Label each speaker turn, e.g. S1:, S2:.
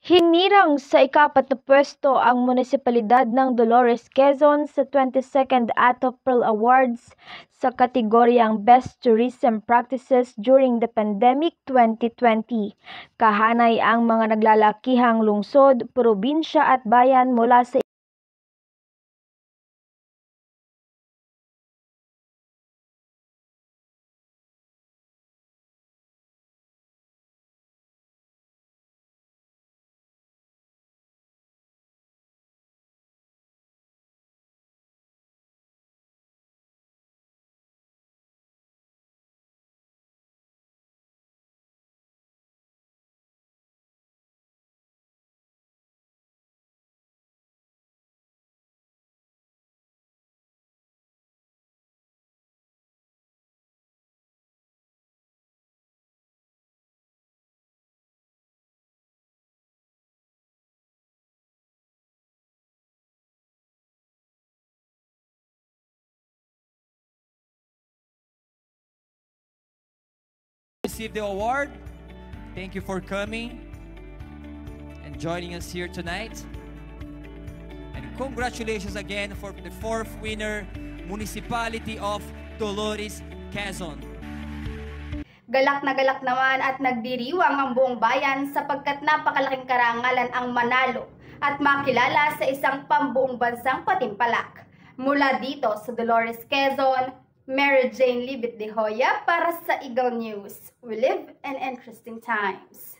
S1: Hinirang sa ikaapat na pwesto ang munisipalidad ng Dolores, Quezon sa 22nd ATOP Pearl Awards sa kategoryang Best Tourism Practices during the Pandemic 2020. Kahanay ang mga naglalakihang lungsod, probinsya at bayan mula sa
S2: Receive the award. Thank you for coming and joining us here tonight. And congratulations again for the fourth winner, Municipality of Dolores, Quezon.
S3: Galak naman at nagdiriwang ang buong bayan sapagkat napakalaking karangalan ang manalo at makilala sa isang pambuong bansang patimpalak. Mula dito sa Dolores, Quezon, Mary Jane Libit de Hoya para sa Eagle News. We live in interesting times.